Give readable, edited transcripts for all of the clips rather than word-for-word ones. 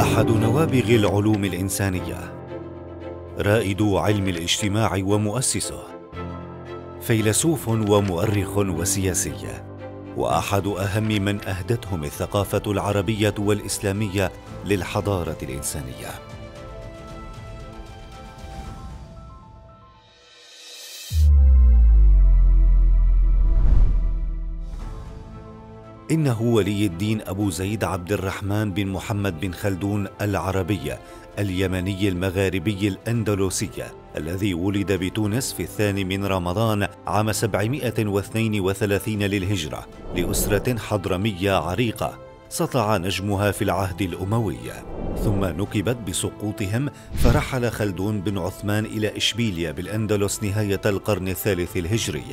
أحد نوابغ العلوم الإنسانية، رائد علم الاجتماع ومؤسسه، فيلسوف ومؤرخ وسياسي، وأحد أهم من أهدتهم الثقافة العربية والإسلامية للحضارة الإنسانية. إنه ولي الدين أبو زيد عبد الرحمن بن محمد بن خلدون العربي اليمني المغاربي الأندلسي، الذي ولد بتونس في 2 من رمضان عام 732 للهجرة لأسرة حضرمية عريقة سطع نجمها في العهد الأموي، ثم نكبت بسقوطهم فرحل خلدون بن عثمان إلى إشبيلية بالأندلس نهاية القرن الثالث الهجري.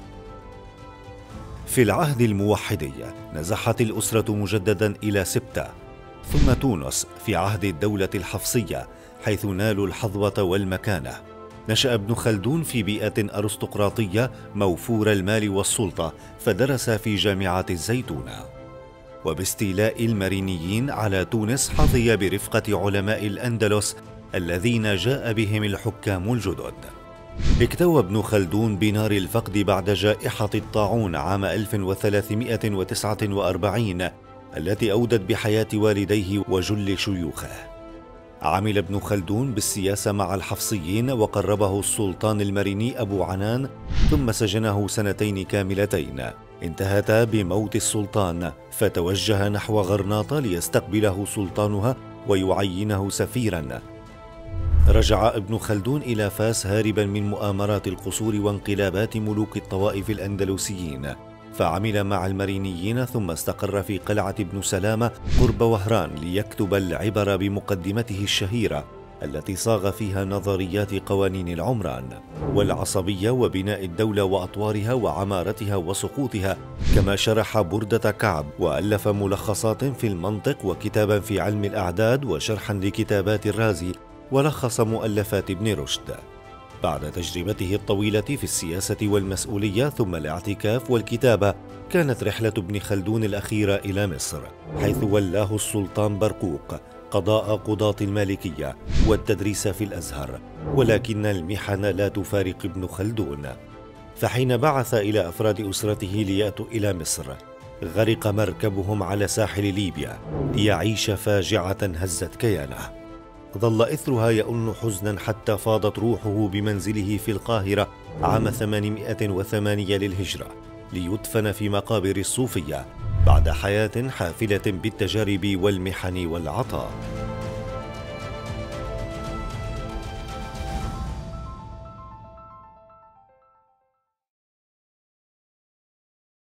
في العهد الموحدي نزحت الأسرة مجددا إلى سبتة، ثم تونس في عهد الدولة الحفصية حيث نالوا الحظوة والمكانة. نشأ ابن خلدون في بيئة أرستقراطية موفور المال والسلطة، فدرس في جامعة الزيتونة، وباستيلاء المرينيين على تونس حظي برفقة علماء الأندلس الذين جاء بهم الحكام الجدد. اكتوى ابن خلدون بنار الفقد بعد جائحة الطاعون عام 1349 التي أودت بحياة والديه وجل شيوخه. عمل ابن خلدون بالسياسة مع الحفصيين وقربه السلطان المريني أبو عنان، ثم سجنه 2 كاملتين انتهتا بموت السلطان، فتوجه نحو غرناطة ليستقبله سلطانها ويعينه سفيرا. رجع ابن خلدون إلى فاس هاربا من مؤامرات القصور وانقلابات ملوك الطوائف الأندلسيين، فعمل مع المرينيين ثم استقر في قلعة ابن سلامة قرب وهران ليكتب العبر بمقدمته الشهيرة التي صاغ فيها نظريات قوانين العمران والعصبية وبناء الدولة وأطوارها وعمارتها وسقوطها، كما شرح بردة كعب وألف ملخصات في المنطق وكتابا في علم الأعداد وشرحا لكتابات الرازي ولخص مؤلفات ابن رشد. بعد تجربته الطويلة في السياسة والمسؤولية ثم الاعتكاف والكتابة، كانت رحلة ابن خلدون الأخيرة إلى مصر، حيث ولاه السلطان برقوق قضاء قضاة المالكية والتدريس في الأزهر، ولكن المحن لا تفارق ابن خلدون. فحين بعث إلى أفراد أسرته ليأتوا إلى مصر، غرق مركبهم على ساحل ليبيا ليعيش فاجعة هزت كيانه. ظل إثرها يؤن حزنا حتى فاضت روحه بمنزله في القاهرة عام 808 للهجرة ليدفن في مقابر الصوفية بعد حياة حافلة بالتجارب والمحن والعطاء.